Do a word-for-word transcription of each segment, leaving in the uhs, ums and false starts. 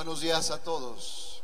Buenos días a todos.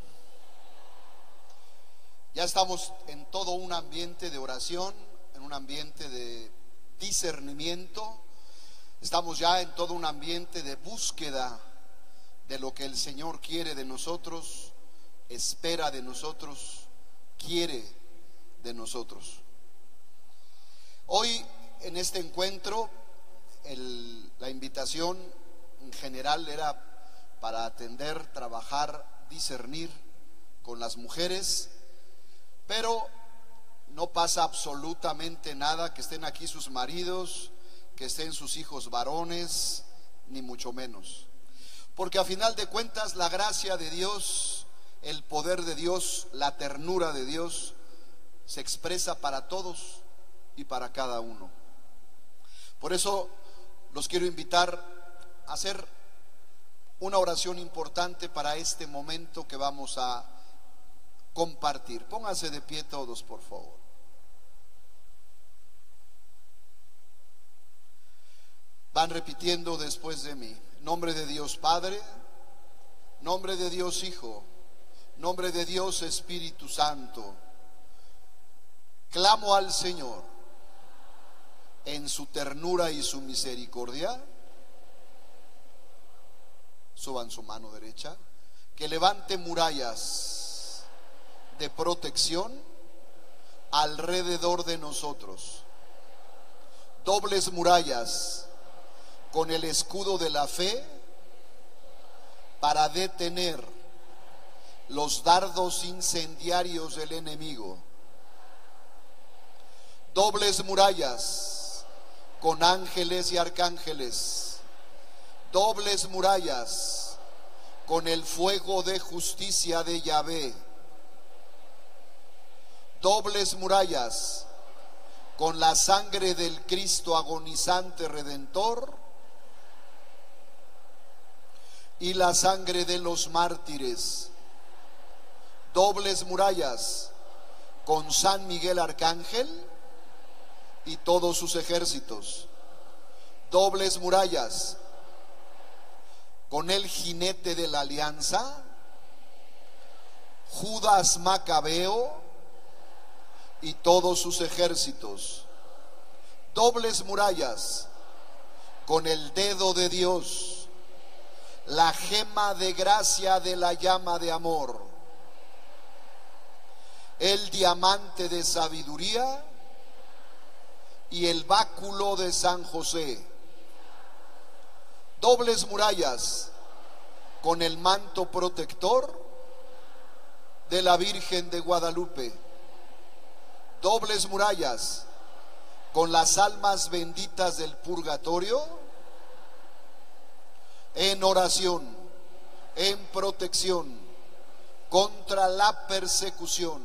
Ya estamos en todo un ambiente de oración, en un ambiente de discernimiento. Estamos ya en todo un ambiente de búsqueda de lo que el Señor quiere de nosotros, espera de nosotros, quiere de nosotros. Hoy en este encuentro, el, la invitación en general era para atender, trabajar, discernir con las mujeres, pero no pasa absolutamente nada que estén aquí sus maridos, que estén sus hijos varones, ni mucho menos, porque a final de cuentas la gracia de Dios, el poder de Dios, la ternura de Dios se expresa para todos y para cada uno. Por eso los quiero invitar a hacer una oración importante para este momento que vamos a compartir. Pónganse de pie todos, por favor. Van repitiendo después de mí: nombre de Dios Padre, nombre de Dios Hijo, nombre de Dios Espíritu Santo. Clamo al Señor en su ternura y su misericordia. Suban su mano derecha, que levante murallas de protección alrededor de nosotros, dobles murallas con el escudo de la fe para detener los dardos incendiarios del enemigo, dobles murallas con ángeles y arcángeles, dobles murallas con el fuego de justicia de Yahvé, dobles murallas con la sangre del Cristo agonizante redentor y la sangre de los mártires, dobles murallas con San Miguel Arcángel y todos sus ejércitos, dobles murallas con el jinete de la alianza, Judas Macabeo y todos sus ejércitos, dobles murallas con el dedo de Dios, la gema de gracia de la llama de amor, el diamante de sabiduría y el báculo de San José, dobles murallas con el manto protector de la Virgen de Guadalupe, dobles murallas con las almas benditas del purgatorio, en oración, en protección contra la persecución,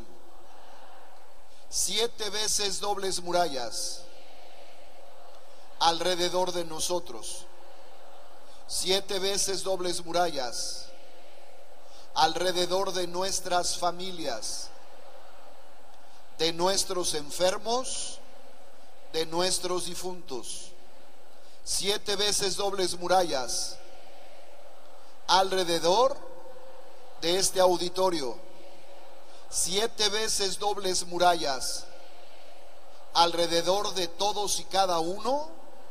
siete veces dobles murallas alrededor de nosotros, siete veces dobles murallas alrededor de nuestras familias, de nuestros enfermos, de nuestros difuntos, siete veces dobles murallas alrededor de este auditorio, siete veces dobles murallas alrededor de todos y cada uno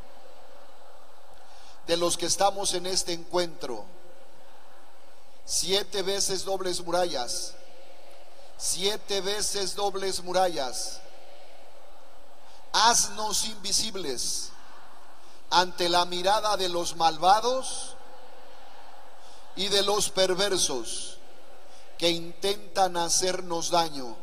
de los que estamos en este encuentro, siete veces dobles murallas, siete veces dobles murallas. Haznos invisibles ante la mirada de los malvados y de los perversos que intentan hacernos daño.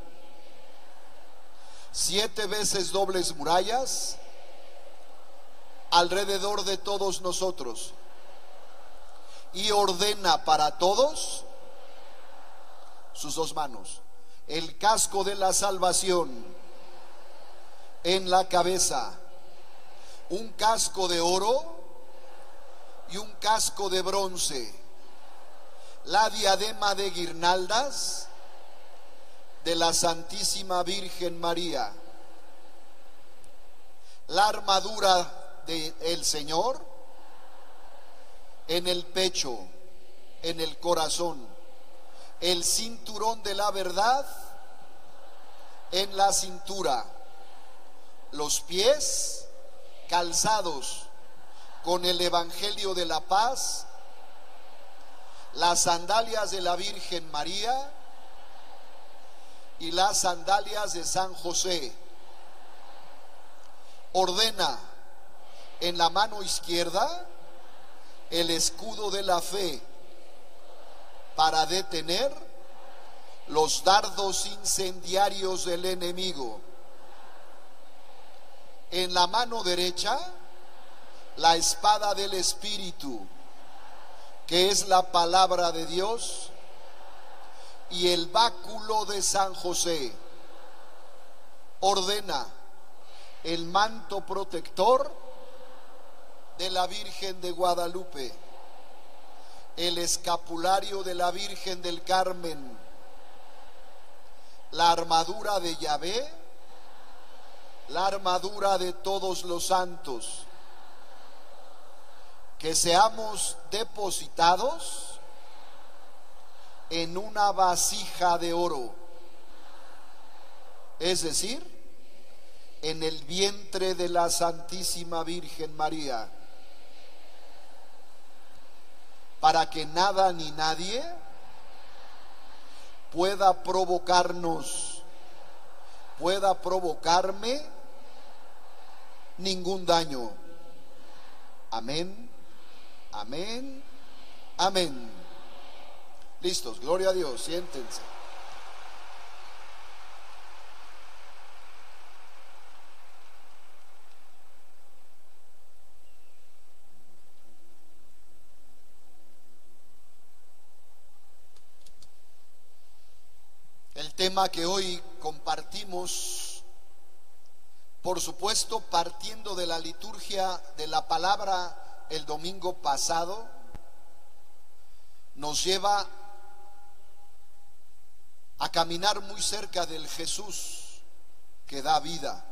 Siete veces dobles murallas alrededor de todos nosotros, y ordena para todos sus dos manos, el casco de la salvación en la cabeza, un casco de oro y un casco de bronce, la diadema de guirnaldas de la Santísima Virgen María, la armadura del Señor en el pecho, en el corazón, el cinturón de la verdad en la cintura, los pies calzados con el evangelio de la paz, las sandalias de la Virgen María y las sandalias de San José. Ordena en la mano izquierda el escudo de la fe para detener los dardos incendiarios del enemigo. En la mano derecha la espada del Espíritu, que es la palabra de Dios, y el báculo de San José. Ordena el manto protector de la Virgen de Guadalupe, el escapulario de la Virgen del Carmen, la armadura de Yahvé, la armadura de todos los santos. Que seamos depositados en una vasija de oro, es decir, en el vientre de la Santísima Virgen María, para que nada ni nadie pueda provocarnos, pueda provocarme ningún daño. Amén, amén, amén. Listos, gloria a Dios, siéntense. El tema que hoy compartimos, por supuesto, partiendo de la liturgia de la palabra el domingo pasado, nos lleva a caminar muy cerca del Jesús que da vida.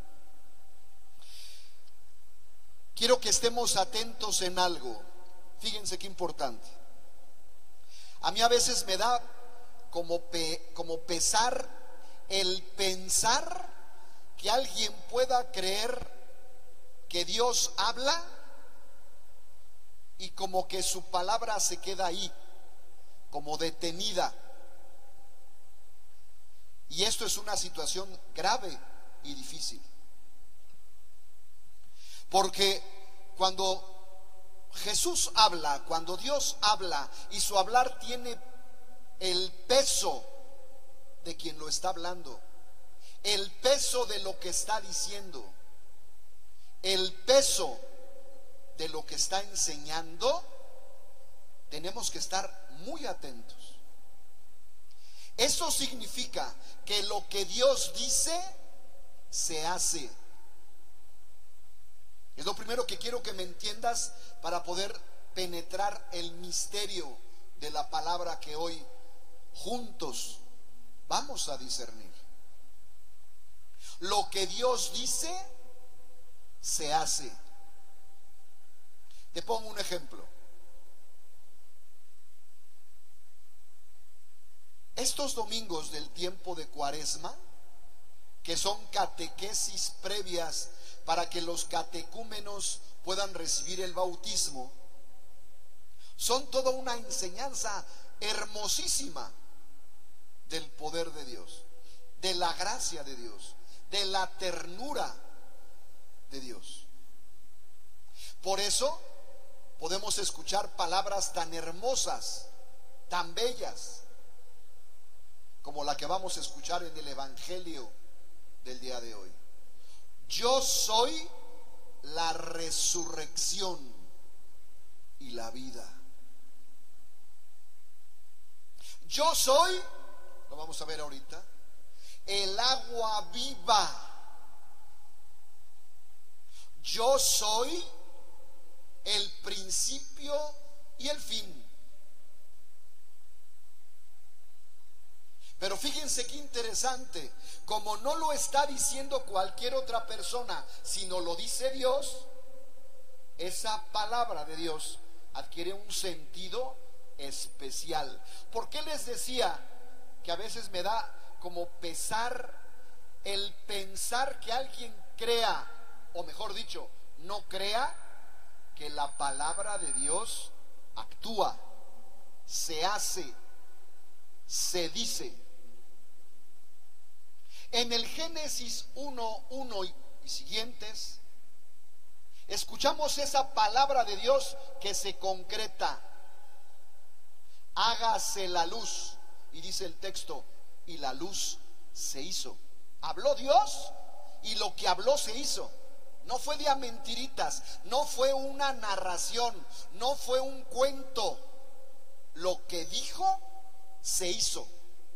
Quiero que estemos atentos en algo. Fíjense qué importante. A mí a veces me da como, pe, como pesar el pensar que alguien pueda creer que Dios habla y como que su palabra se queda ahí, como detenida. Y esto es una situación grave y difícil. Porque cuando Jesús habla, cuando Dios habla y su hablar tiene el peso de quien lo está hablando, el peso de lo que está diciendo, el peso de lo que está enseñando, tenemos que estar muy atentos. Eso significa que lo que Dios dice se hace. Es lo primero que quiero que me entiendas para poder penetrar el misterio de la palabra que hoy juntos vamos a discernir. Lo que Dios dice se hace. Te pongo un ejemplo. Estos domingos del tiempo de Cuaresma, que son catequesis previas para que los catecúmenos puedan recibir el bautismo, son toda una enseñanza hermosísima del poder de Dios, de la gracia de Dios, de la ternura de Dios. Por eso podemos escuchar palabras tan hermosas, tan bellas, como la que vamos a escuchar en el Evangelio del día de hoy. Yo soy la resurrección y la vida. Yo soy, lo vamos a ver ahorita, el agua viva. Yo soy el principio y el fin. Pero fíjense qué interesante, como no lo está diciendo cualquier otra persona, sino lo dice Dios, esa palabra de Dios adquiere un sentido especial. ¿Por qué les decía que a veces me da como pesar el pensar que alguien crea, o mejor dicho, no crea que la palabra de Dios actúa, se hace, se dice? En el Génesis uno, uno y, y siguientes, escuchamos esa palabra de Dios que se concreta: hágase la luz. Y dice el texto, y la luz se hizo. Habló Dios y lo que habló se hizo. No fue de a mentiritas, no fue una narración, no fue un cuento. Lo que dijo se hizo.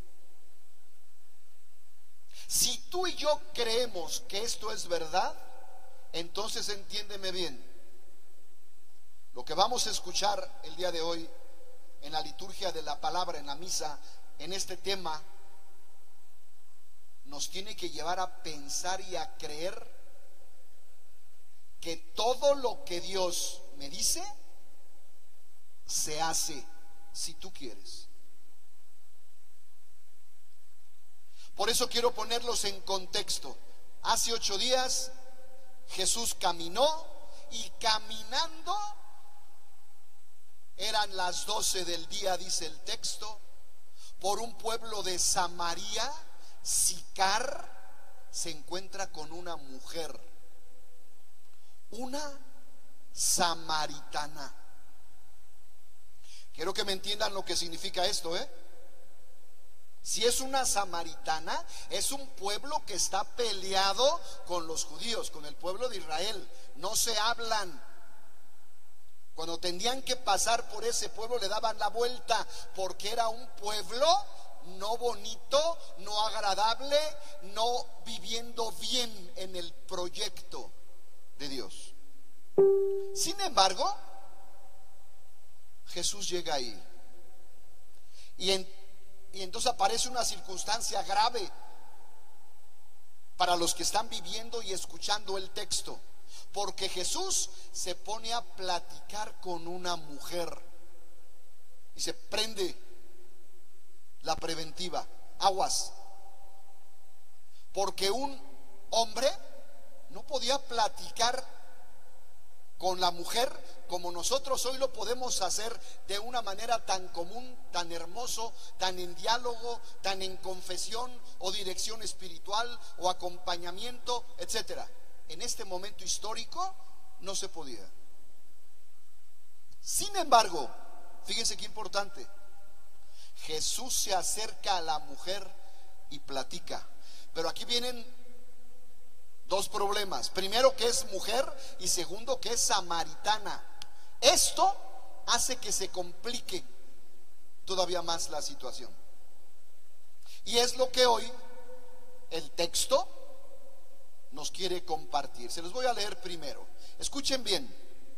Si tú y yo creemos que esto es verdad, entonces entiéndeme bien. Lo que vamos a escuchar el día de hoy en la liturgia de la palabra, en la misa, en este tema, nos tiene que llevar a pensar y a creer que todo lo que Dios me dice se hace, si tú quieres. Por eso quiero ponerlos en contexto. Hace ocho días Jesús caminó, y caminando, eran las doce del día, dice el texto, por un pueblo de Samaria. Sicar se encuentra con una mujer, una samaritana. Quiero que me entiendan lo que significa esto, ¿eh? Si es una samaritana, es un pueblo que está peleado con los judíos, con el pueblo de Israel. No se hablan. Cuando tenían que pasar por ese pueblo le daban la vuelta, porque era un pueblo no bonito, no agradable, no viviendo bien en el proyecto de Dios. Sin embargo, Jesús llega ahí, y, en, y entonces aparece una circunstancia grave para los que están viviendo y escuchando el texto, porque Jesús se pone a platicar con una mujer y se prende la preventiva: aguas, porque un hombre no podía platicar con la mujer como nosotros hoy lo podemos hacer, de una manera tan común, tan hermoso, tan en diálogo, tan en confesión o dirección espiritual o acompañamiento, etcétera. En este momento histórico no se podía. Sin embargo, fíjense qué importante, Jesús se acerca a la mujer y platica. Pero aquí vienen dos problemas: primero, que es mujer, y segundo, que es samaritana. Esto hace que se complique todavía más la situación, y es lo que hoy el texto nos quiere compartir. Se los voy a leer primero. Escuchen bien.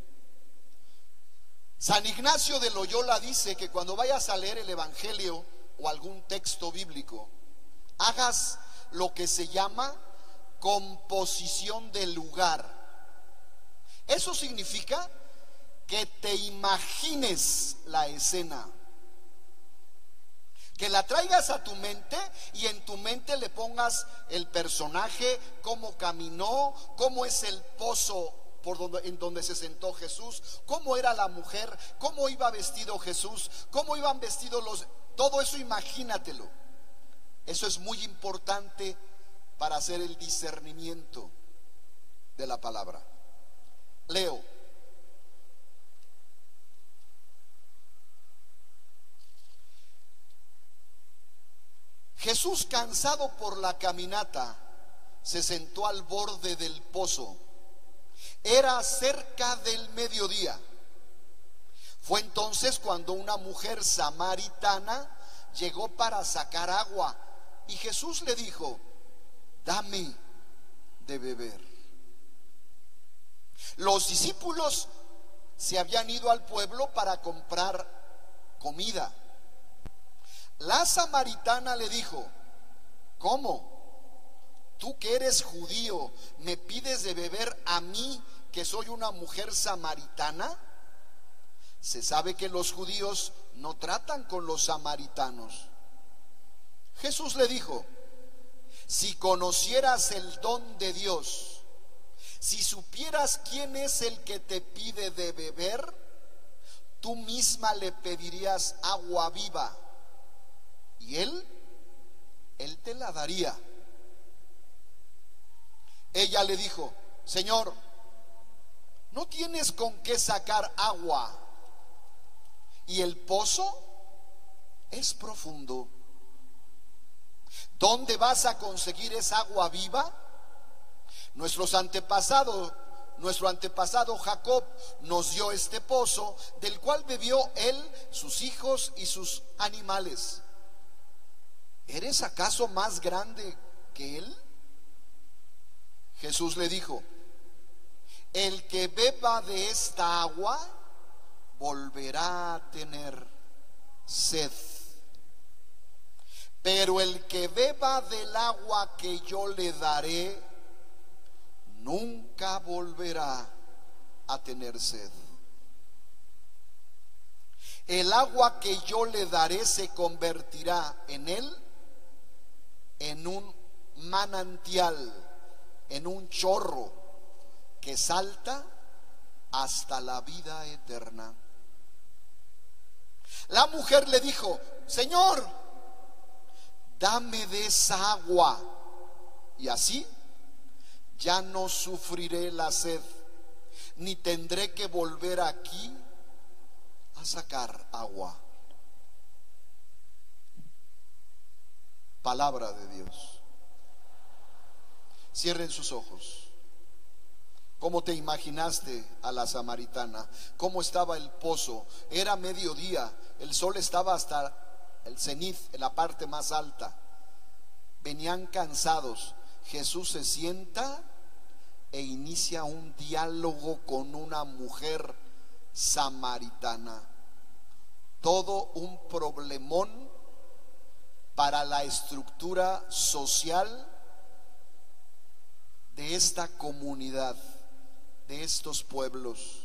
San Ignacio de Loyola dice que cuando vayas a leer el Evangelio o algún texto bíblico, hagas lo que se llama composición del lugar. Eso significa que te imagines la escena, que la traigas a tu mente, y en tu mente le pongas el personaje, cómo caminó, cómo es el pozo por donde, en donde se sentó Jesús, cómo era la mujer, cómo iba vestido Jesús, cómo iban vestidos los... Todo eso imagínatelo. Eso es muy importante para hacer el discernimiento de la palabra. Leo. Jesús, cansado por la caminata, se sentó al borde del pozo. Era cerca del mediodía. Fue entonces cuando una mujer samaritana llegó para sacar agua, y Jesús le dijo: dame de beber. Los discípulos se habían ido al pueblo para comprar comida. La samaritana le dijo: ¿cómo? Tú que eres judío, ¿me pides de beber a mí, que soy una mujer samaritana? Se sabe que los judíos no tratan con los samaritanos. Jesús le dijo: si conocieras el don de Dios, si supieras quién es el que te pide de beber, tú misma le pedirías agua viva y él, él te la daría. Ella le dijo: Señor, no tienes con qué sacar agua y el pozo es profundo. ¿Dónde vas a conseguir esa agua viva? Nuestros antepasados, nuestro antepasado Jacob nos dio este pozo, del cual bebió él, sus hijos y sus animales. ¿Eres acaso más grande que él? Jesús le dijo: el que beba de esta agua volverá a tener sed, pero el que beba del agua que yo le daré nunca volverá a tener sed. El agua que yo le daré se convertirá en él en un manantial, en un chorro que salta hasta la vida eterna. La mujer le dijo: Señor, dame de esa agua, y así ya no sufriré la sed, ni tendré que volver aquí a sacar agua. Palabra de Dios. Cierren sus ojos. ¿Cómo te imaginaste a la samaritana? ¿Cómo estaba el pozo? Era mediodía, el sol estaba hasta el cenit, en la parte más alta. Venían cansados. Jesús se sienta e inicia un diálogo con una mujer samaritana. Todo un problemón para la estructura social de esta comunidad, de estos pueblos.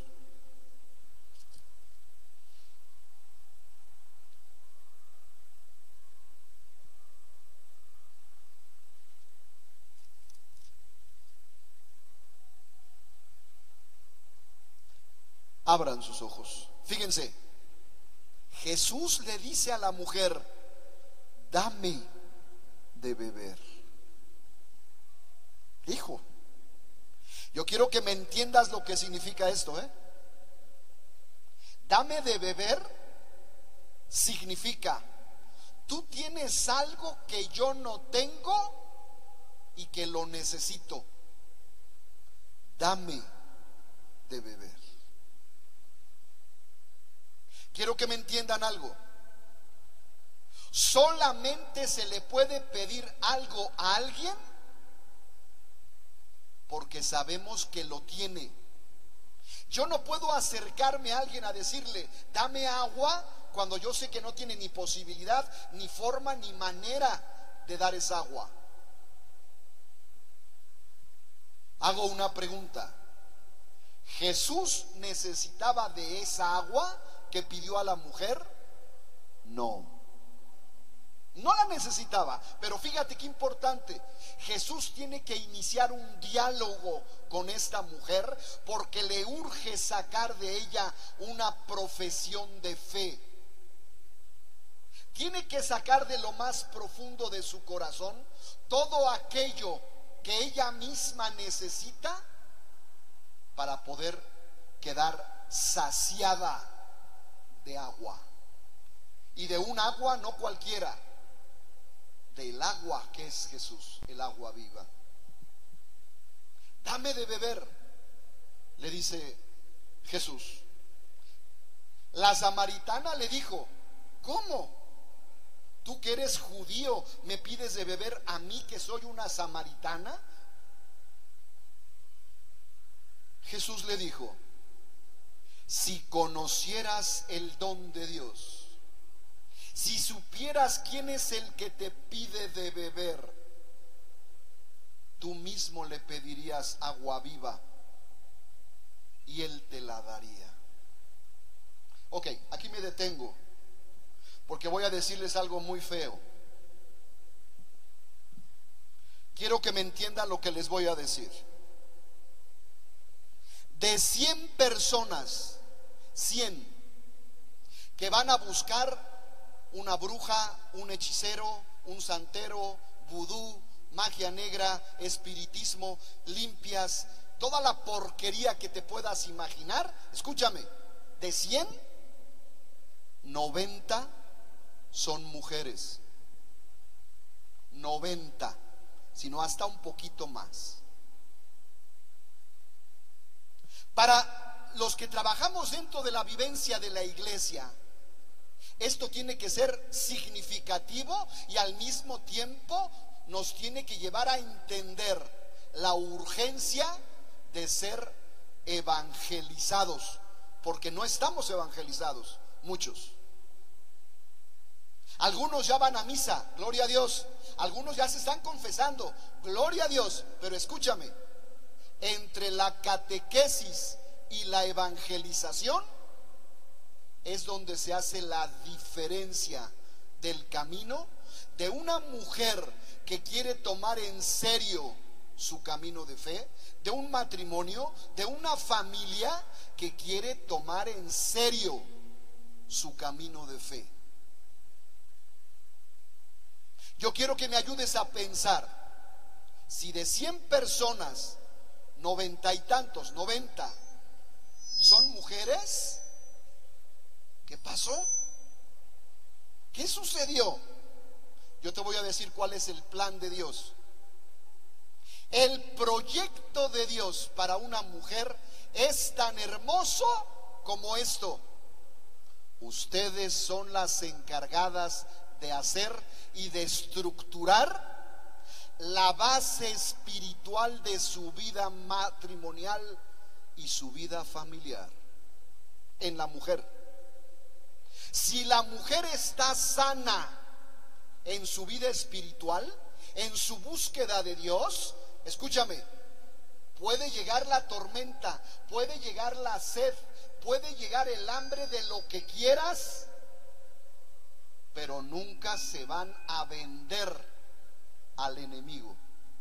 Abran sus ojos. Fíjense, Jesús le dice a la mujer: dame de beber. Hijo, yo quiero que me entiendas lo que significa esto, ¿eh? Dame de beber significa: tú tienes algo que yo no tengo y que lo necesito. Dame de beber. Quiero que me entiendan algo. Solamente se le puede pedir algo a alguien porque sabemos que lo tiene. Yo no puedo acercarme a alguien a decirle: dame agua, cuando yo sé que no tiene ni posibilidad, ni forma, ni manera de dar esa agua. Hago una pregunta: ¿Jesús necesitaba de esa agua que pidió a la mujer? No, no la necesitaba. Pero fíjate qué importante: Jesús tiene que iniciar un diálogo con esta mujer porque le urge sacar de ella una profesión de fe. Tiene que sacar de lo más profundo de su corazón todo aquello que ella misma necesita para poder quedar saciada de agua. Y de un agua no cualquiera, del agua que es Jesús, el agua viva. Dame de beber, le dice Jesús. La samaritana le dijo: ¿cómo? Tú que eres judío, ¿me pides de beber a mí que soy una samaritana? Jesús le dijo: si conocieras el don de Dios, si supieras quién es el que te pide de beber, tú mismo le pedirías agua viva y él te la daría. Ok, aquí me detengo. porque voy a decirles algo muy feo. Quiero que me entiendan lo que les voy a decir. De cien personas, cien que van a buscar una bruja, un hechicero, un santero, vudú, magia negra, espiritismo, limpias, toda la porquería que te puedas imaginar, escúchame, de cien, noventa son mujeres. noventa, sino hasta un poquito más. Para los que trabajamos dentro de la vivencia de la iglesia, esto tiene que ser significativo y al mismo tiempo nos tiene que llevar a entender la urgencia de ser evangelizados, porque no estamos evangelizados, muchos. Algunos ya van a misa, gloria a Dios. Algunos ya se están confesando, gloria a Dios. Pero escúchame, entre la catequesis y la evangelización es donde se hace la diferencia del camino de una mujer que quiere tomar en serio su camino de fe, de un matrimonio, de una familia que quiere tomar en serio su camino de fe. Yo quiero que me ayudes a pensar, si de cien personas, noventa y tantos, noventa son mujeres, ¿qué pasó? ¿Qué sucedió? Yo te voy a decir cuál es el plan de Dios. El proyecto de Dios para una mujer es tan hermoso como esto: ustedes son las encargadas de hacer y de estructurar la base espiritual de su vida matrimonial y su vida familiar en la mujer. Si la mujer está sana en su vida espiritual, en su búsqueda de Dios, escúchame, puede llegar la tormenta, puede llegar la sed, puede llegar el hambre de lo que quieras, pero nunca se van a vender al enemigo.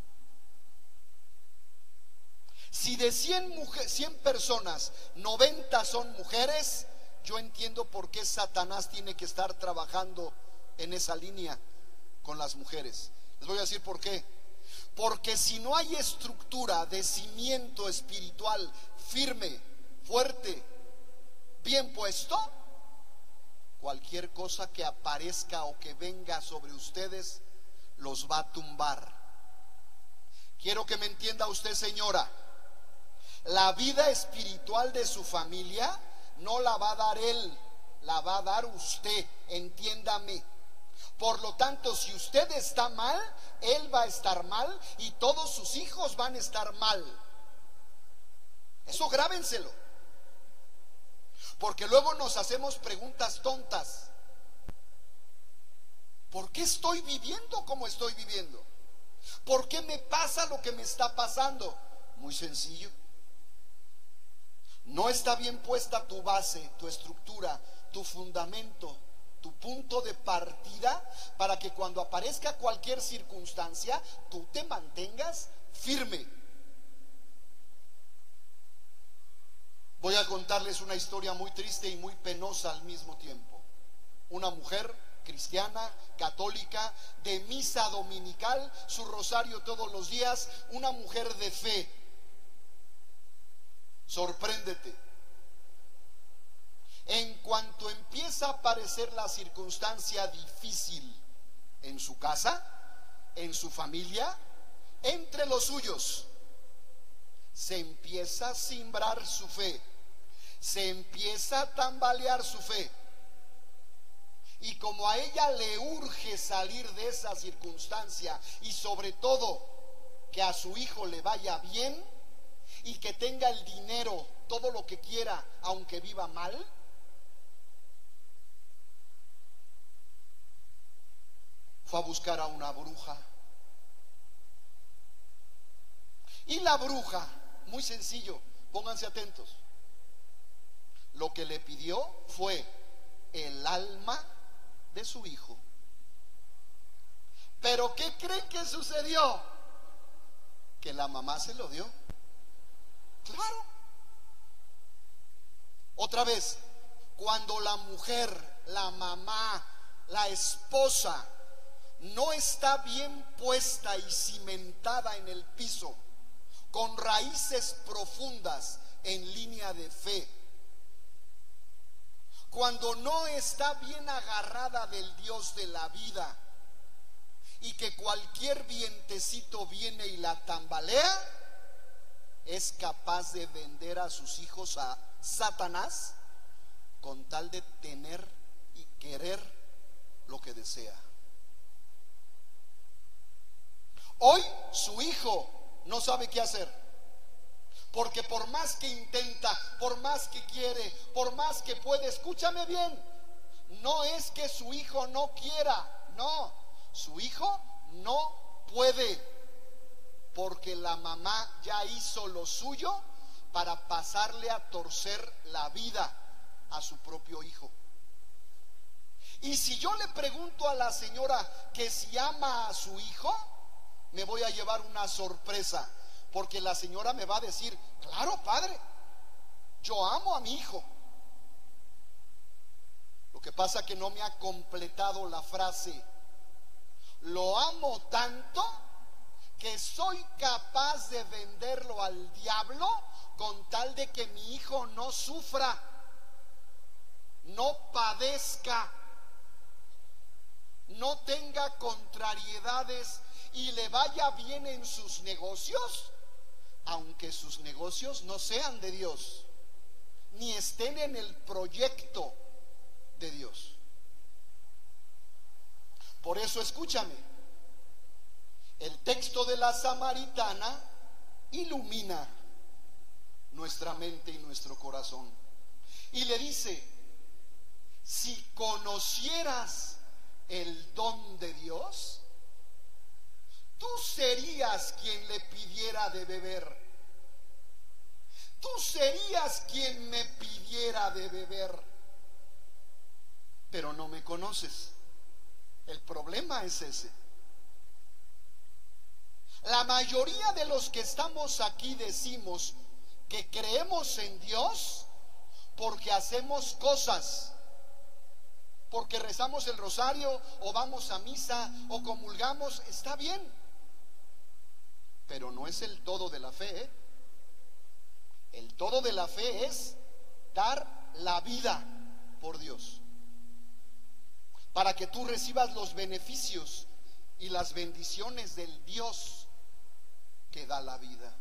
Si de cien, mujer, cien personas, noventa son mujeres, yo entiendo por qué Satanás tiene que estar trabajando en esa línea con las mujeres. Les voy a decir por qué. Porque si no hay estructura de cimiento espiritual firme, fuerte, bien puesto, cualquier cosa que aparezca o que venga sobre ustedes los va a tumbar. Quiero que me entienda usted, señora, la vida espiritual de su familia no la va a dar él, la va a dar usted, entiéndame. Por lo tanto, si usted está mal, él va a estar mal y todos sus hijos van a estar mal. Eso grábenselo, porque luego nos hacemos preguntas tontas. ¿Por qué estoy viviendo como estoy viviendo? ¿Por qué me pasa lo que me está pasando? Muy sencillo. No está bien puesta tu base, tu estructura, tu fundamento, tu punto de partida, para que cuando aparezca cualquier circunstancia, tú te mantengas firme. Voy a contarles una historia muy triste y muy penosa al mismo tiempo. Una mujer cristiana, católica, de misa dominical, su rosario todos los días, una mujer de fe. Sorpréndete. En cuanto empieza a aparecer la circunstancia difícil en su casa, en su familia, entre los suyos, se empieza a cimbrar su fe, se empieza a tambalear su fe. Y como a ella le urge salir de esa circunstancia y sobre todo que a su hijo le vaya bien y que tenga el dinero, todo lo que quiera, aunque viva mal, fue a buscar a una bruja. Y la bruja, muy sencillo, pónganse atentos, lo que le pidió fue el alma de su hijo. Pero ¿qué creen que sucedió? Que la mamá se lo dio. Claro. Otra vez, cuando la mujer, la mamá, la esposa no está bien puesta y cimentada en el piso, con raíces profundas en línea de fe, cuando no está bien agarrada del Dios de la vida y que cualquier vientecito viene y la tambalea, es capaz de vender a sus hijos a Satanás con tal de tener y querer lo que desea. Hoy su hijo no sabe qué hacer, porque por más que intenta, por más que quiere, por más que puede, escúchame bien, no es que su hijo no quiera, no, su hijo no puede, porque la mamá ya hizo lo suyo para pasarle a torcer la vida a su propio hijo. Y si yo le pregunto a la señora que si ama a su hijo, me voy a llevar una sorpresa, porque la señora me va a decir: claro, padre, yo amo a mi hijo. Lo que pasa es que no me ha completado la frase: lo amo tanto que soy capaz de venderlo al diablo con tal de que mi hijo no sufra, no padezca, no tenga contrariedades y le vaya bien en sus negocios, aunque sus negocios no sean de Dios, ni estén en el proyecto de Dios. Por eso escúchame, el texto de la samaritana ilumina nuestra mente y nuestro corazón, y le dice: si conocieras el don de Dios, tú serías quien le pidiera de beber. Tú serías quien me pidiera de beber. Pero no me conoces. El problema es ese. La mayoría de los que estamos aquí decimos que creemos en Dios porque hacemos cosas, porque rezamos el rosario o vamos a misa o comulgamos, está bien, pero no es el todo de la fe, ¿eh? El todo de la fe es dar la vida por Dios, para que tú recibas los beneficios y las bendiciones del Dios que da la vida.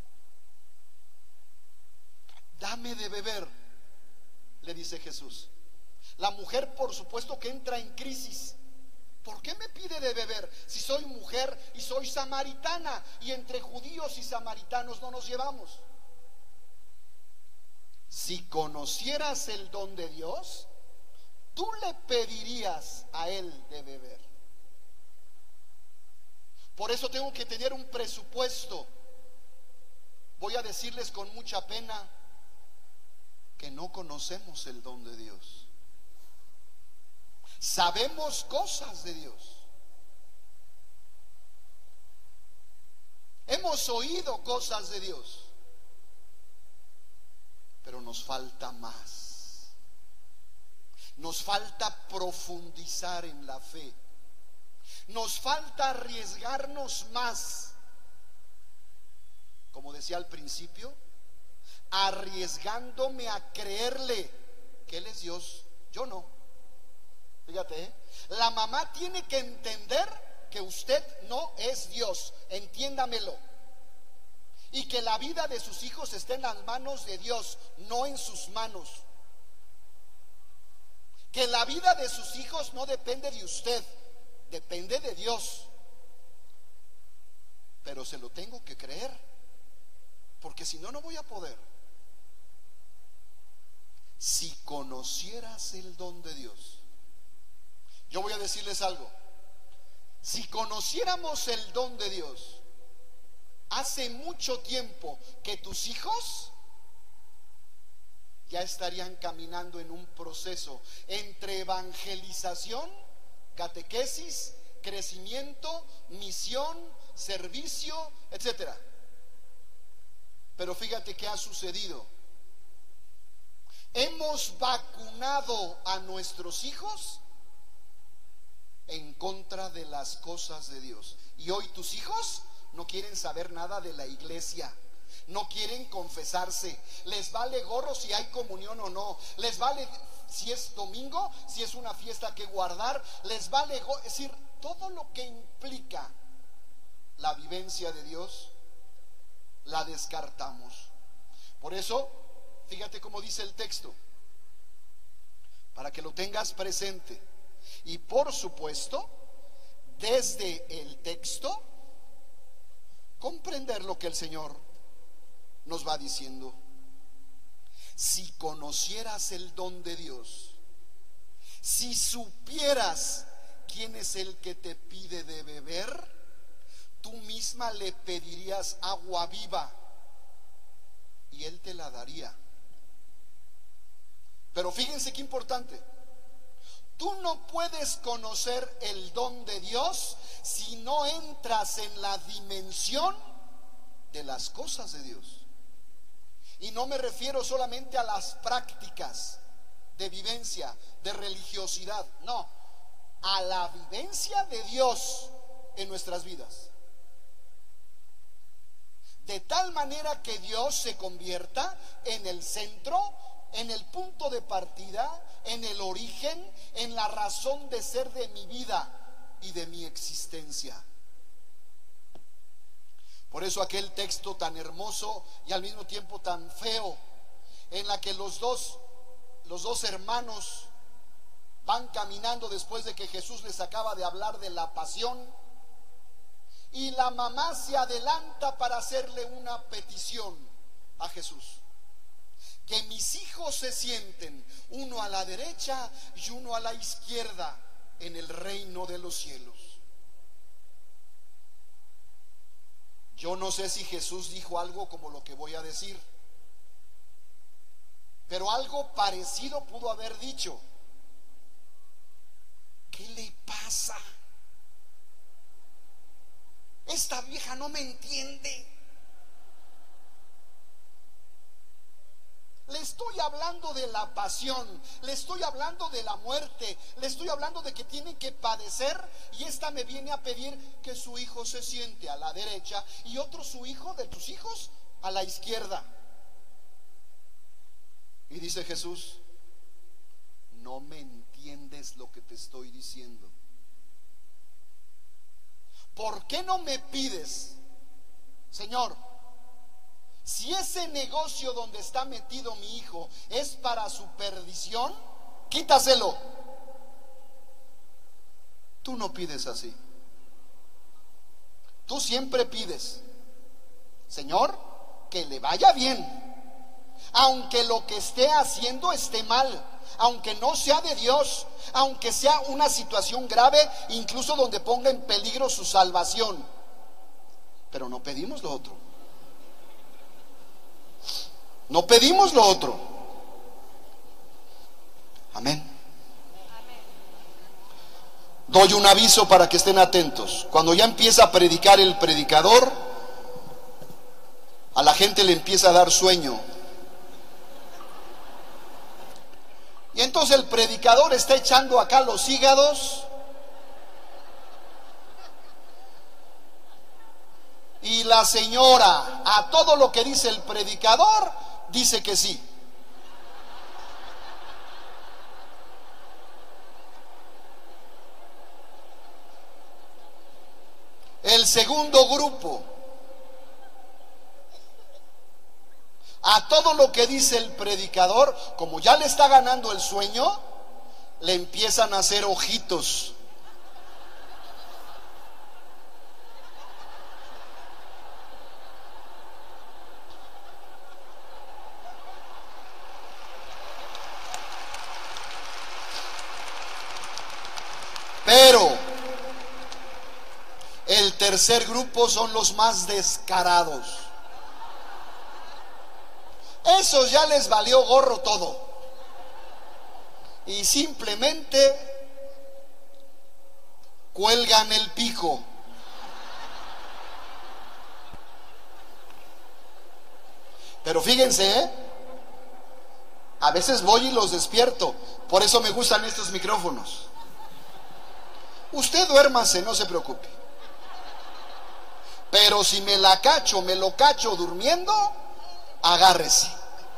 Dame de beber, le dice Jesús. La mujer, por supuesto, que entra en crisis. ¿Por qué me pide de beber si soy mujer y soy samaritana y entre judíos y samaritanos no nos llevamos? Si conocieras el don de Dios, tú le pedirías a él de beber. Por eso tengo que tener un presupuesto. Voy a decirles con mucha pena que no conocemos el don de Dios. Sabemos cosas de Dios, hemos oído cosas de Dios, pero nos falta más. Nos falta profundizar en la fe. Nos falta arriesgarnos más. Como decía al principio, arriesgándome a creerle que Él es Dios, yo no. Fíjate, ¿eh? La mamá tiene que entender que usted no es Dios, entiéndamelo, y que la vida de sus hijos está en las manos de Dios, no en sus manos. Que la vida de sus hijos no depende de usted, depende de Dios. Pero se lo tengo que creer, porque si no, no voy a poder. Si conocieras el don de Dios, yo voy a decirles algo. Si conociéramos el don de Dios, hace mucho tiempo que tus hijos ya estarían caminando en un proceso entre evangelización, catequesis, crecimiento, misión, servicio, etcétera. Pero fíjate qué ha sucedido. Hemos vacunado a nuestros hijos en contra de las cosas de Dios. Y hoy tus hijos no quieren saber nada de la iglesia, no quieren confesarse, les vale gorro si hay comunión o no, les vale si es domingo, si es una fiesta que guardar, les vale gorro. Es decir, todo lo que implica la vivencia de Dios la descartamos. Por eso, fíjate cómo dice el texto, para que lo tengas presente. Y por supuesto, desde el texto, comprender lo que el Señor nos va diciendo. Si conocieras el don de Dios, si supieras quién es el que te pide de beber, tú misma le pedirías agua viva y Él te la daría. Pero fíjense qué importante. Tú no puedes conocer el don de Dios si no entras en la dimensión de las cosas de Dios. Y no me refiero solamente a las prácticas de vivencia, de religiosidad, no, a la vivencia de Dios en nuestras vidas. De tal manera que Dios se convierta en el centro, en el punto de partida, en el origen, en la razón de ser de mi vida y de mi existencia. Por eso aquel texto tan hermoso y al mismo tiempo tan feo, en la que los dos, los dos hermanos van caminando después de que Jesús les acaba de hablar de la pasión, y la mamá se adelanta para hacerle una petición a Jesús: que mis hijos se sienten uno a la derecha y uno a la izquierda en el reino de los cielos. Yo no sé si Jesús dijo algo como lo que voy a decir, pero algo parecido pudo haber dicho. ¿Qué le pasa? Esta vieja no me entiende. Le estoy hablando de la pasión, le estoy hablando de la muerte, le estoy hablando de que tienen que padecer, y esta me viene a pedir que su hijo se siente a la derecha y otro, su hijo de tus hijos, a la izquierda. Y dice Jesús: no me entiendes lo que te estoy diciendo. ¿Por qué no me pides, Señor, si ese negocio donde está metido mi hijo es para su perdición, quítaselo? Tú no pides así. Tú siempre pides: Señor, que le vaya bien, aunque lo que esté haciendo esté mal, aunque no sea de Dios, aunque sea una situación grave, incluso donde ponga en peligro su salvación. Pero no pedimos lo otro. No pedimos lo otro. Amén. Doy un aviso para que estén atentos. Cuando ya empieza a predicar el predicador, a la gente le empieza a dar sueño. Y entonces el predicador está echando acá los hígados, y la señora a todo lo que dice el predicador dice que sí. El segundo grupo, a todo lo que dice el predicador, como ya le está ganando el sueño, le empiezan a hacer ojitos. Pero el tercer grupo son los más descarados. Esos ya les valió gorro todo. Y simplemente cuelgan el pico. Pero fíjense, ¿eh? A veces voy y los despierto. Por eso me gustan estos micrófonos. Usted duérmase, no se preocupe. Pero si me la cacho, me lo cacho durmiendo, agárrese.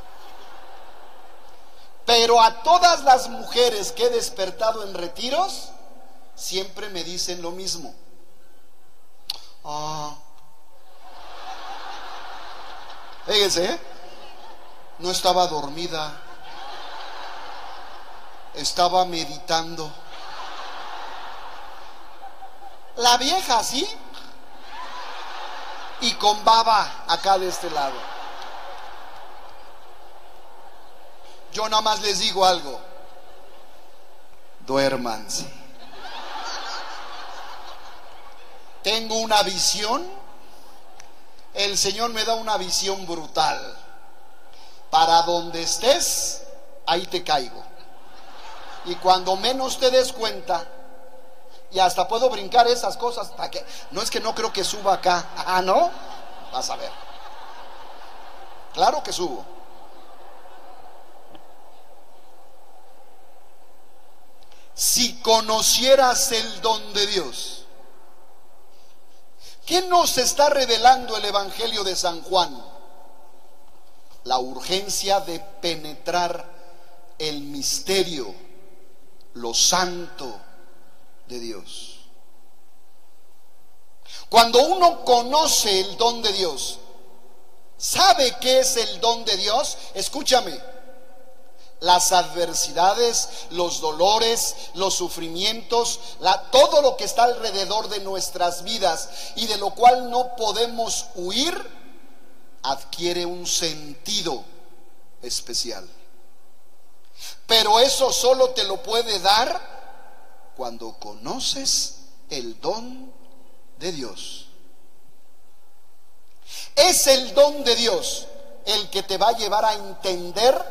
Pero a todas las mujeres que he despertado en retiros, siempre me dicen lo mismo. Ah. Fíjense, ¿eh? No estaba dormida, estaba meditando. La vieja, ¿sí? Y con baba acá de este lado. Yo nada más les digo algo: duérmanse. Tengo una visión. El Señor me da una visión brutal. Para donde estés, ahí te caigo. Y cuando menos te des cuenta, y hasta puedo brincar esas cosas hasta que, no es que no creo que suba acá. Ah, ¿no? Vas a ver. Claro que subo. Si conocieras el don de Dios. ¿Qué nos está revelando el Evangelio de San Juan? La urgencia de penetrar el misterio, lo santo de Dios. Cuando uno conoce el don de Dios, sabe qué es el don de Dios. Escúchame, las adversidades, los dolores, los sufrimientos, la, todo lo que está alrededor de nuestras vidas y de lo cual no podemos huir, adquiere un sentido especial. Pero eso solo te lo puede dar cuando conoces el don de Dios. Es el don de Dios el que te va a llevar a entender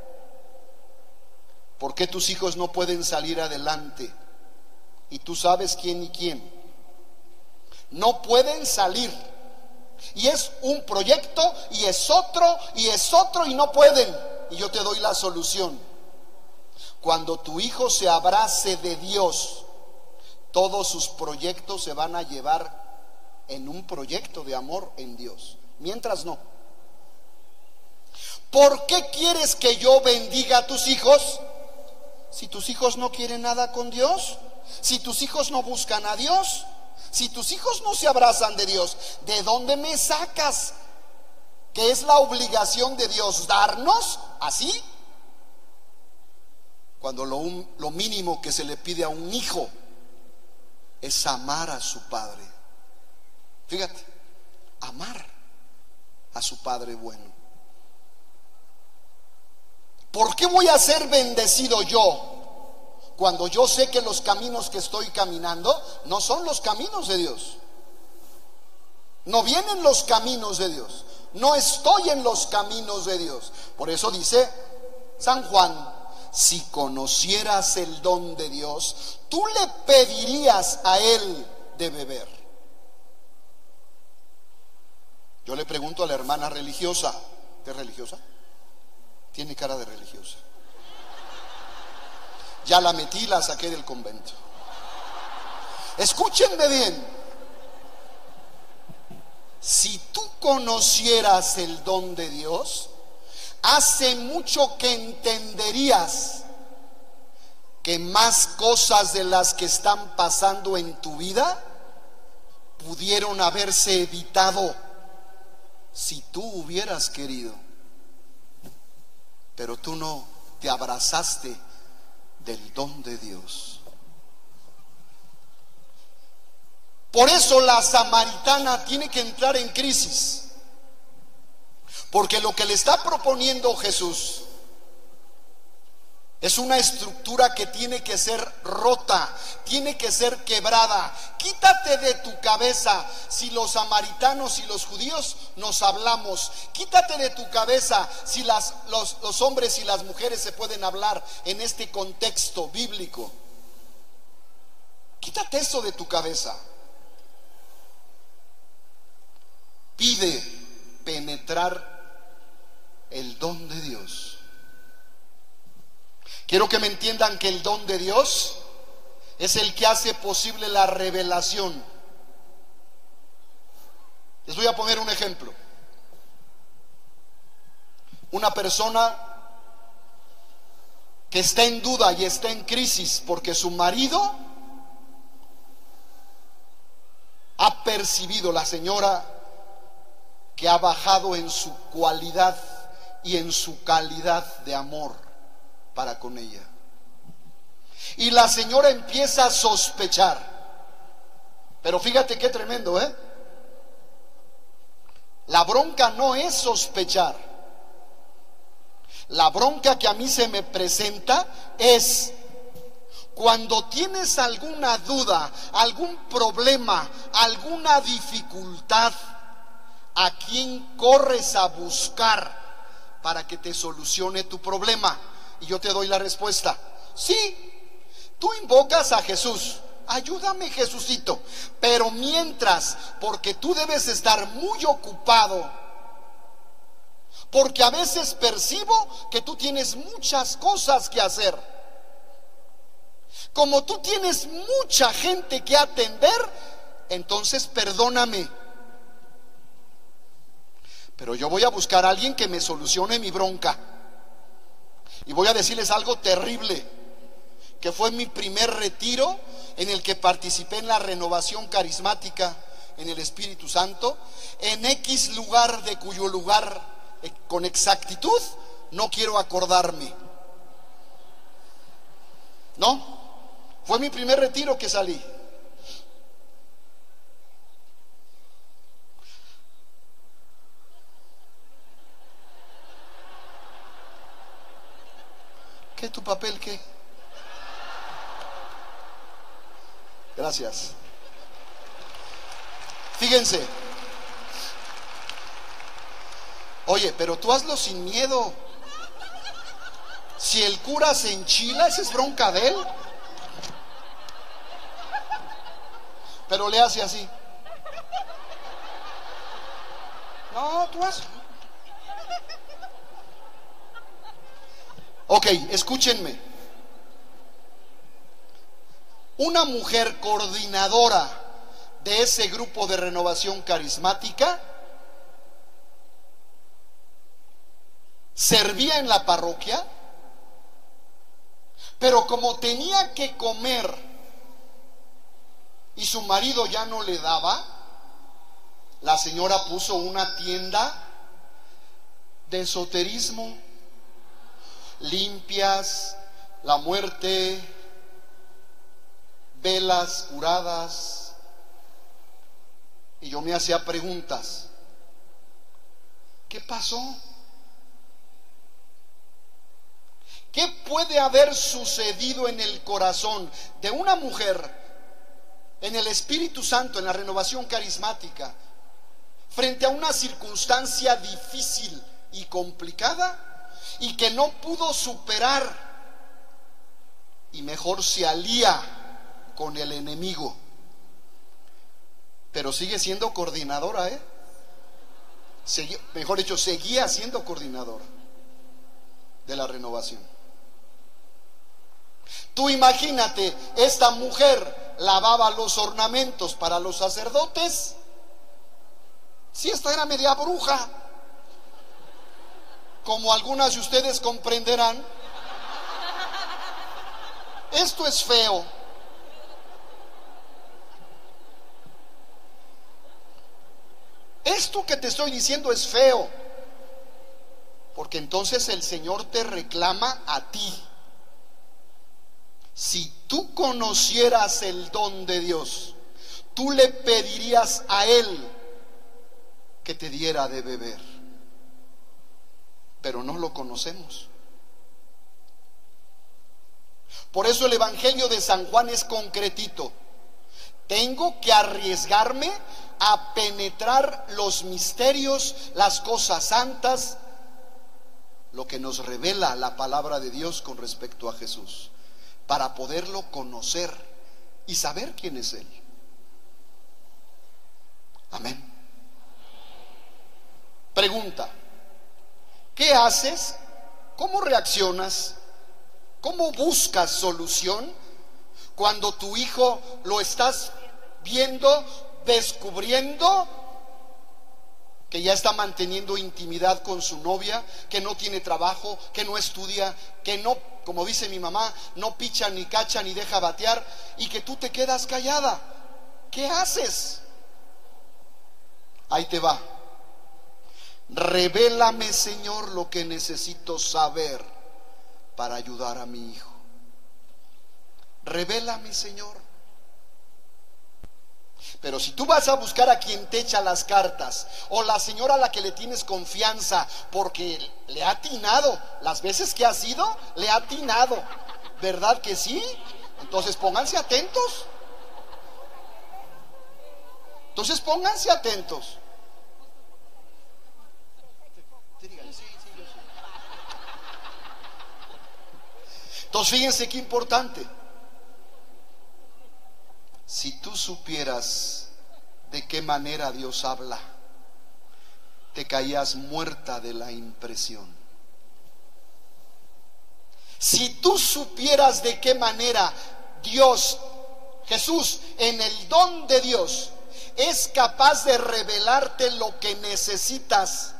por qué tus hijos no pueden salir adelante. Y tú sabes quién y quién. No pueden salir. Y es un proyecto, y es otro, y es otro, y no pueden. Y yo te doy la solución. Cuando tu hijo se abrace de Dios, todos sus proyectos se van a llevar en un proyecto de amor en Dios. Mientras no. ¿Por qué quieres que yo bendiga a tus hijos? Si tus hijos no quieren nada con Dios, si tus hijos no buscan a Dios, si tus hijos no se abrazan de Dios, ¿de dónde me sacas que es la obligación de Dios darnos así? Cuando lo, un, lo mínimo que se le pide a un hijo es amar a su padre. Fíjate, amar a su padre bueno. ¿Por qué voy a ser bendecido yo cuando yo sé que los caminos que estoy caminando no son los caminos de Dios? No vienen los caminos de Dios. No estoy en los caminos de Dios. Por eso dice San Juan: si conocieras el don de Dios, tú le pedirías a Él de beber. Yo le pregunto a la hermana religiosa: ¿es religiosa? Tiene cara de religiosa. Ya la metí, la saqué del convento. Escúchenme bien. Si tú conocieras el don de Dios, hace mucho que entenderías que más cosas de las que están pasando en tu vida pudieron haberse evitado si tú hubieras querido. Pero tú no te abrazaste del don de Dios. Por eso la samaritana tiene que entrar en crisis, porque lo que le está proponiendo Jesús Es una estructura que tiene que ser rota, tiene que ser quebrada. Quítate de tu cabeza si los samaritanos y los judíos nos hablamos. Quítate de tu cabeza si las, los, los hombres y las mujeres se pueden hablar en este contexto bíblico. Quítate eso de tu cabeza. Pide penetrar el don de Dios. Quiero que me entiendan que el don de Dios es el que hace posible la revelación. Les voy a poner un ejemplo. Una persona que está en duda y está en crisis porque su marido ha percibido, la señora, que ha bajado en su cualidad y en su calidad de amor para con ella. Y la señora empieza a sospechar. Pero fíjate qué tremendo, ¿eh? La bronca no es sospechar. La bronca que a mí se me presenta es cuando tienes alguna duda, algún problema, alguna dificultad, ¿a quién corres a buscar para que te solucione tu problema? Y yo te doy la respuesta: sí, tú invocas a Jesús, ayúdame Jesucito, pero mientras, porque tú debes estar muy ocupado, porque a veces percibo que tú tienes muchas cosas que hacer. Como tú tienes mucha gente que atender, entonces perdóname, pero yo voy a buscar a alguien que me solucione mi bronca. Y voy a decirles algo terrible, que fue mi primer retiro en el que participé en la renovación carismática en el Espíritu Santo, en X lugar, de cuyo lugar eh, con exactitud no quiero acordarme. No, fue mi primer retiro que salí. ¿Qué tu papel qué? Gracias. Fíjense. Oye, pero tú hazlo sin miedo. Si el cura se enchila, esa es bronca de él. Pero le hace así. No, tú hazlo. Ok, escúchenme. Una mujer coordinadora de ese grupo de renovación carismática servía en la parroquia, pero como tenía que comer y su marido ya no le daba, la señora puso una tienda de esoterismo, limpias, la muerte, velas curadas. Y yo me hacía preguntas. ¿Qué pasó? ¿Qué puede haber sucedido en el corazón de una mujer en el Espíritu Santo, en la renovación carismática, frente a una circunstancia difícil y complicada, y que no pudo superar, y mejor se alía con el enemigo? Pero sigue siendo coordinadora, ¿eh? Segui- mejor dicho, seguía siendo coordinadora de la renovación. Tú imagínate, esta mujer lavaba los ornamentos para los sacerdotes. Si esta era media bruja, como algunas de ustedes comprenderán. Esto es feo. Esto que te estoy diciendo es feo, porque entonces el Señor te reclama a ti. Si tú conocieras el don de Dios, tú le pedirías a Él que te diera de beber, pero no lo conocemos. Por eso el Evangelio de San Juan es concretito. Tengo que arriesgarme a penetrar los misterios, las cosas santas, lo que nos revela la palabra de Dios con respecto a Jesús, para poderlo conocer y saber quién es Él. Amén. Pregunta: ¿qué haces? ¿Cómo reaccionas? ¿Cómo buscas solución cuando tu hijo lo estás viendo, descubriendo que ya está manteniendo intimidad con su novia, que no tiene trabajo, que no estudia, que no, como dice mi mamá, no picha ni cacha ni deja batear, y que tú te quedas callada? ¿Qué haces? Ahí te va. Revélame, Señor, lo que necesito saber para ayudar a mi hijo. Revélame, Señor. Pero si tú vas a buscar a quien te echa las cartas, o la señora a la que le tienes confianza porque le ha atinado, las veces que ha sido, le ha atinado, ¿verdad que sí? Entonces pónganse atentos. Entonces pónganse atentos. Entonces fíjense qué importante. Si tú supieras de qué manera Dios habla, te caías muerta de la impresión. Si tú supieras de qué manera Dios, Jesús, en el don de Dios, es capaz de revelarte lo que necesitas,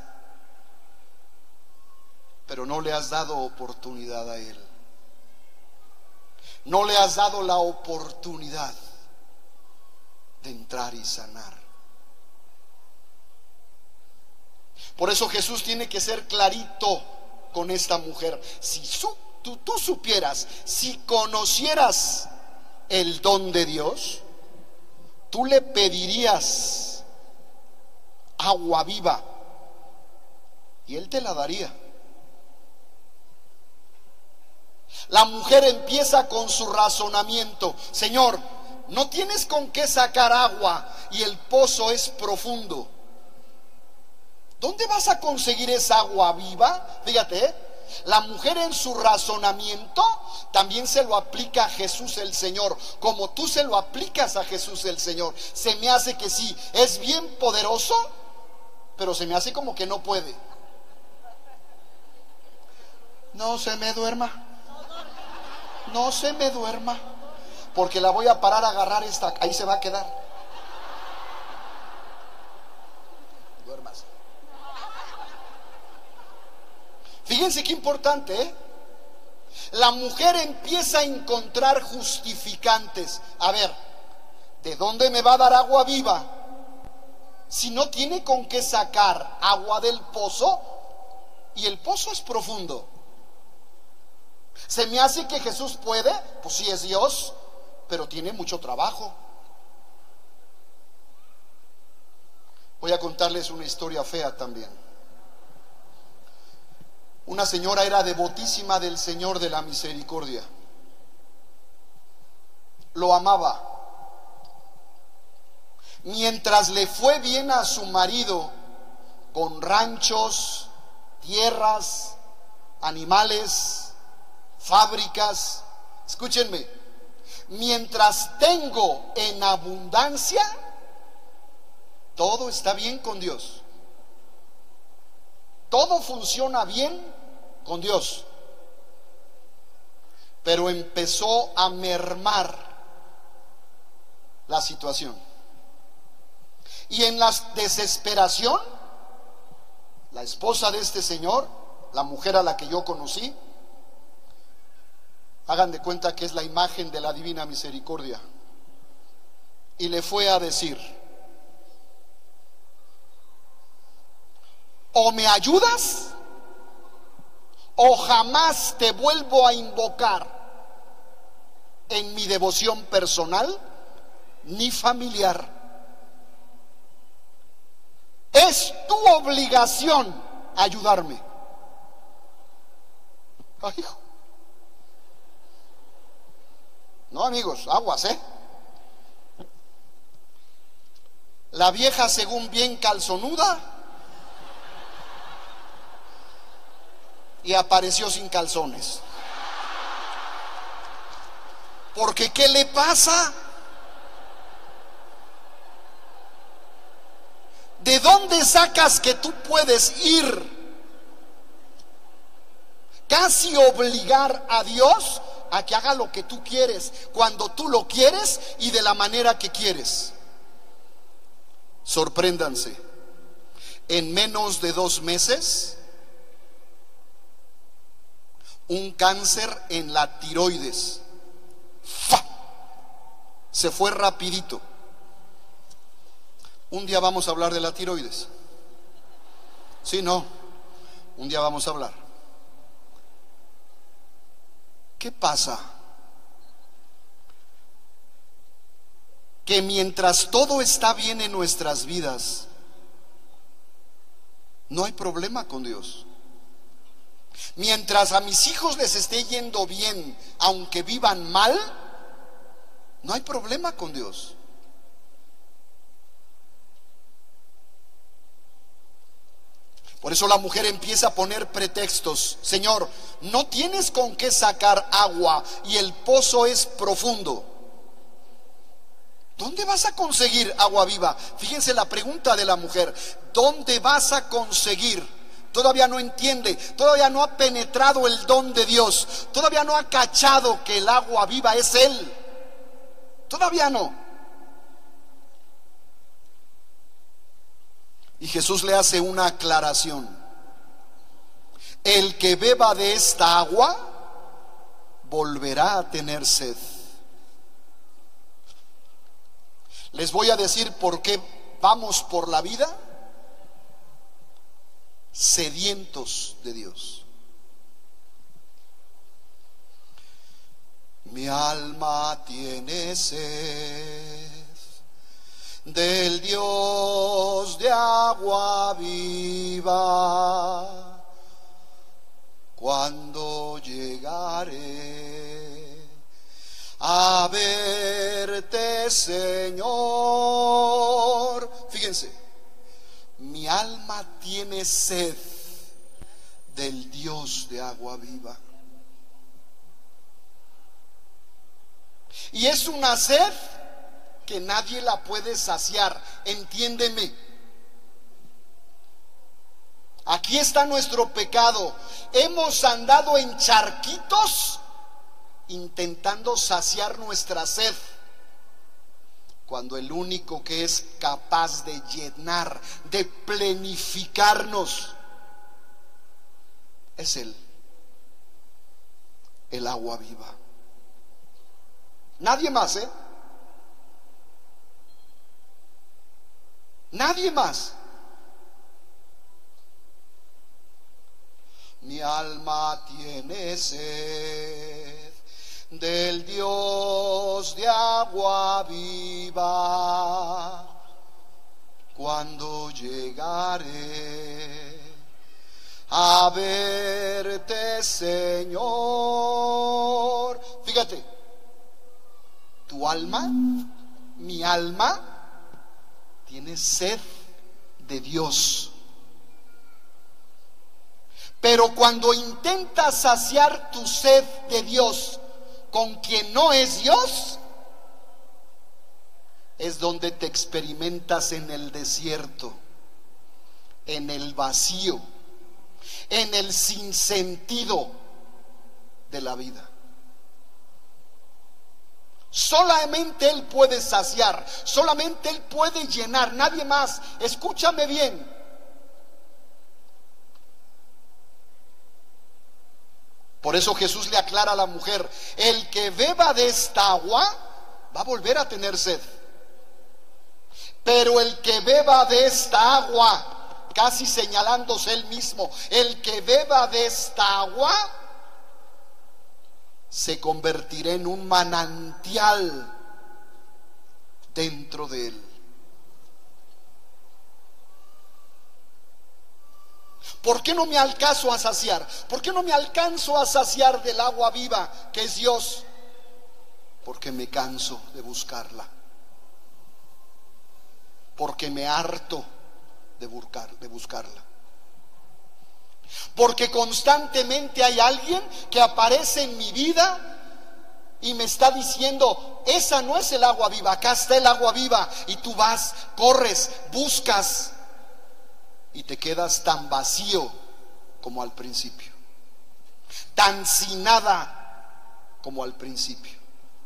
pero no le has dado oportunidad a Él. No le has dado la oportunidad de entrar y sanar. Por eso Jesús tiene que ser clarito con esta mujer. Si su, tú, tú supieras, si conocieras el don de Dios, tú le pedirías agua viva y Él te la daría. La mujer empieza con su razonamiento: Señor, no tienes con qué sacar agua y el pozo es profundo. ¿Dónde vas a conseguir esa agua viva? Fíjate, ¿eh? La mujer en su razonamiento también se lo aplica a Jesús el Señor, como tú se lo aplicas a Jesús el Señor. Se me hace que sí, es bien poderoso, pero se me hace como que no puede. No se me duerma. No se me duerma, porque la voy a parar a agarrar esta, ahí se va a quedar. Duermas. Fíjense qué importante, ¿eh? La mujer empieza a encontrar justificantes. A ver, ¿de dónde me va a dar agua viva si no tiene con qué sacar agua del pozo? Y el pozo es profundo. Se me hace que Jesús puede, pues sí es Dios, pero tiene mucho trabajo. Voy a contarles una historia fea también. Una señora era devotísima del Señor de la Misericordia. Lo amaba. Mientras le fue bien a su marido, con ranchos, tierras, animales, fábricas, escúchenme, mientras tengo en abundancia, todo está bien con Dios. Todo funciona bien con Dios. Pero empezó a mermar la situación. Y en la desesperación, la esposa de este señor, la mujer a la que yo conocí, hagan de cuenta que es la imagen de la divina misericordia, y le fue a decir: o me ayudas o jamás te vuelvo a invocar en mi devoción personal ni familiar. Es tu obligación ayudarme. Ay, hijo. No, amigos, aguas, ¿eh? La vieja, según bien calzonuda, y apareció sin calzones. Porque ¿qué le pasa? ¿De dónde sacas que tú puedes ir casi obligar a Dios a que haga lo que tú quieres, cuando tú lo quieres y de la manera que quieres? Sorpréndanse, en menos de dos meses, un cáncer en la tiroides. ¡Fa! Se fue rapidito. Un día vamos a hablar de la tiroides. Sí, no, un día vamos a hablar. ¿Qué pasa? Que mientras todo está bien en nuestras vidas, no hay problema con Dios. Mientras a mis hijos les esté yendo bien, aunque vivan mal, no hay problema con Dios. Por eso la mujer empieza a poner pretextos. Señor, no tienes con qué sacar agua y el pozo es profundo. ¿Dónde vas a conseguir agua viva? Fíjense la pregunta de la mujer. ¿Dónde vas a conseguir? Todavía no entiende, todavía no ha penetrado el don de Dios, todavía no ha cachado que el agua viva es Él. Todavía no. Y Jesús le hace una aclaración. El que beba de esta agua volverá a tener sed. Les voy a decir por qué vamos por la vida sedientos de Dios. Mi alma tiene sed del Dios de agua viva. Cuando llegaré a verte, Señor. Fíjense, mi alma tiene sed del Dios de agua viva. Y es una sed que nadie la puede saciar, entiéndeme. Aquí está nuestro pecado. Hemos andado en charquitos intentando saciar nuestra sed, cuando el único que es capaz de llenar, de plenificarnos, es Él, el agua viva. Nadie más, ¿eh? Nadie más. Mi alma tiene sed del Dios de agua viva. Cuando llegaré a verte, Señor. Fíjate, tu alma, mi alma, tiene sed de Dios. Pero cuando intentas saciar tu sed de Dios con quien no es Dios, es donde te experimentas en el desierto, en el vacío, en el sinsentido de la vida. Solamente Él puede saciar, solamente Él puede llenar, nadie más. Escúchame bien. Por eso Jesús le aclara a la mujer: el que beba de esta agua va a volver a tener sed. Pero el que beba de esta agua, casi señalándose él mismo, el que beba de esta agua se convertirá en un manantial dentro de él. ¿Por qué no me alcanzo a saciar? ¿Por qué no me alcanzo a saciar del agua viva que es Dios? Porque me canso de buscarla, porque me harto de buscar, de buscarla, porque constantemente hay alguien que aparece en mi vida y me está diciendo: esa no es el agua viva, acá está el agua viva. Y tú vas, corres, buscas y te quedas tan vacío como al principio, tan sin nada como al principio.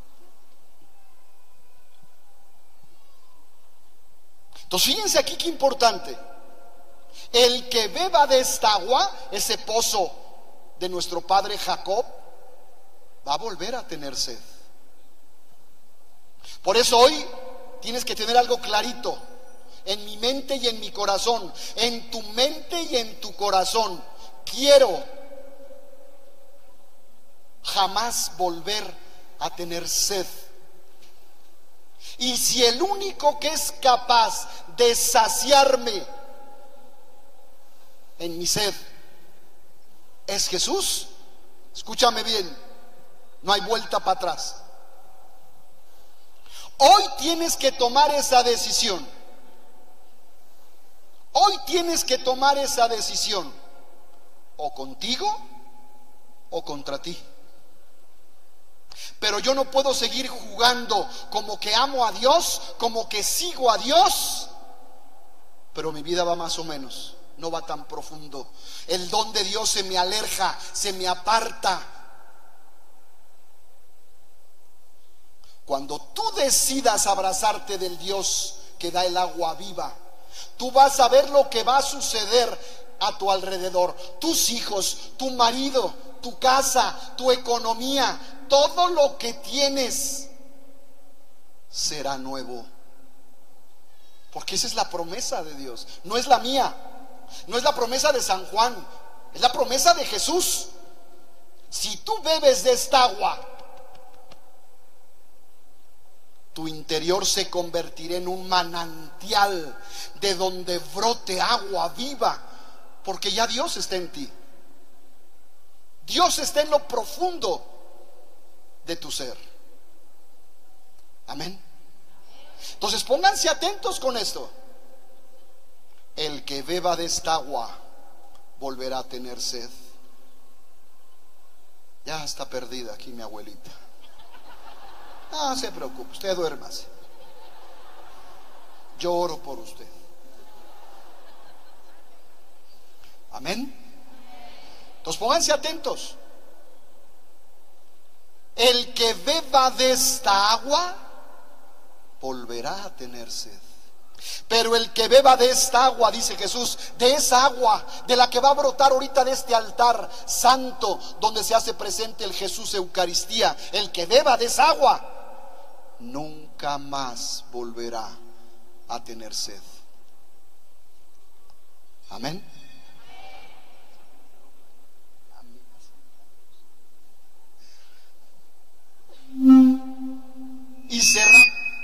Entonces fíjense aquí qué importante: el que beba de esta agua, ese pozo de nuestro padre Jacob, va a volver a tener sed. Por eso hoy tienes que tener algo clarito en mi mente y en mi corazón, en tu mente y en tu corazón. Quiero jamás volver a tener sed. Y si el único que es capaz de saciarme en mi sed es Jesús, escúchame bien, no hay vuelta para atrás. Hoy tienes que tomar esa decisión. Hoy tienes que tomar esa decisión, o contigo o contra ti. Pero yo no puedo seguir jugando como que amo a Dios, como que sigo a Dios, pero mi vida va más o menos, no va tan profundo. El don de Dios se me aleja, se me aparta. Cuando tú decidas abrazarte del Dios que da el agua viva, tú vas a ver lo que va a suceder a tu alrededor. Tus hijos, tu marido, tu casa, tu economía, todo lo que tienes será nuevo. Porque esa es la promesa de Dios, no es la mía, no es la promesa de San Juan, es la promesa de Jesús. Si tú bebes de esta agua, tu interior se convertirá en un manantial de donde brote agua viva, porque ya Dios está en ti. Dios está en lo profundo de tu ser. Amén. Entonces pónganse atentos con esto: el que beba de esta agua volverá a tener sed. Ya está perdida aquí mi abuelita. No se preocupe, usted duérmase. Yo oro por usted. Amén. Entonces pónganse atentos: el que beba de esta agua volverá a tener sed. Pero el que beba de esta agua, dice Jesús, de esa agua de la que va a brotar ahorita de este altar santo donde se hace presente el Jesús Eucaristía, el que beba de esa agua nunca más volverá a tener sed. Amén. Y cerramos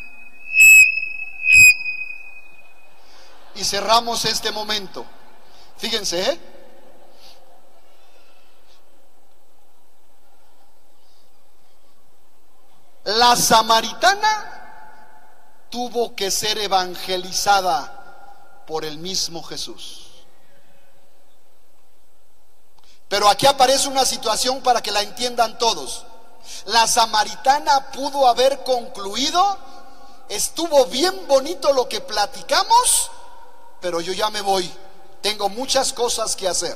y cerramos este momento. Fíjense, ¿eh? La samaritana tuvo que ser evangelizada por el mismo Jesús. Pero aquí aparece una situación para que la entiendan todos. La samaritana pudo haber concluido: estuvo bien bonito lo que platicamos, pero yo ya me voy, tengo muchas cosas que hacer.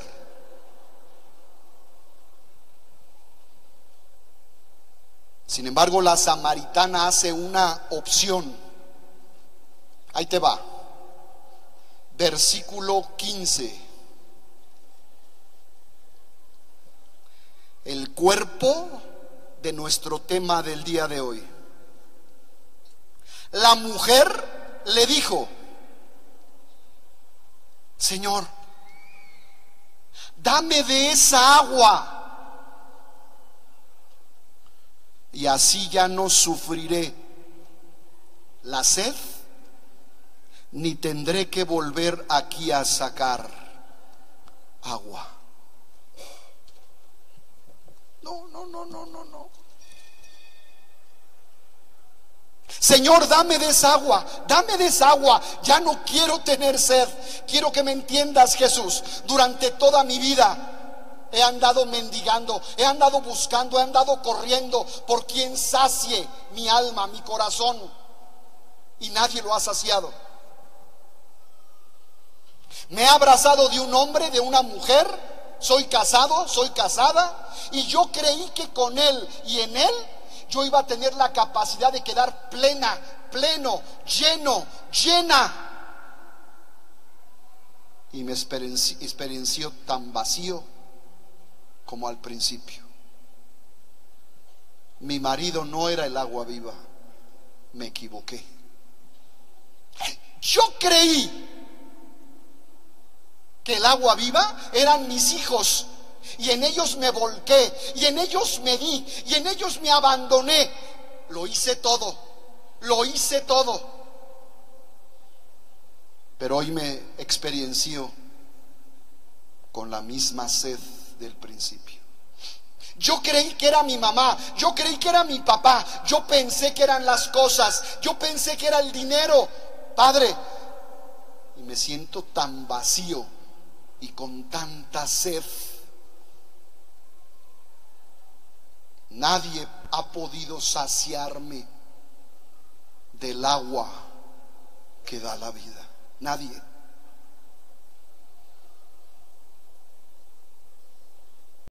Sin embargo, la samaritana hace una opción. Ahí te va. Versículo quince. El cuerpo de nuestro tema del día de hoy. La mujer le dijo: Señor, dame de esa agua, y así ya no sufriré la sed, ni tendré que volver aquí a sacar agua. No, no, no, no, no, no. Señor, dame de esa agua, dame de esa agua. Ya no quiero tener sed. Quiero que me entiendas, Jesús. Durante toda mi vida he andado mendigando, he andado buscando, he andado corriendo por quien sacie mi alma, mi corazón, y nadie lo ha saciado. Me he abrazado de un hombre, de una mujer. Soy casado, soy casada, y yo creí que con él y en él yo iba a tener la capacidad de quedar plena, pleno, lleno, llena. Y me experienci- experienció tan vacío como al principio. Mi marido no era el agua viva. Me equivoqué. Yo creí que el agua viva eran mis hijos, y en ellos me volqué, y en ellos me di, y en ellos me abandoné. Lo hice todo, lo hice todo. Pero hoy me experiencio con la misma sed del principio. Yo creí que era mi mamá, yo creí que era mi papá, yo pensé que eran las cosas, yo pensé que era el dinero, Padre, y me siento tan vacío y con tanta sed. Nadie ha podido saciarme del agua que da la vida. Nadie.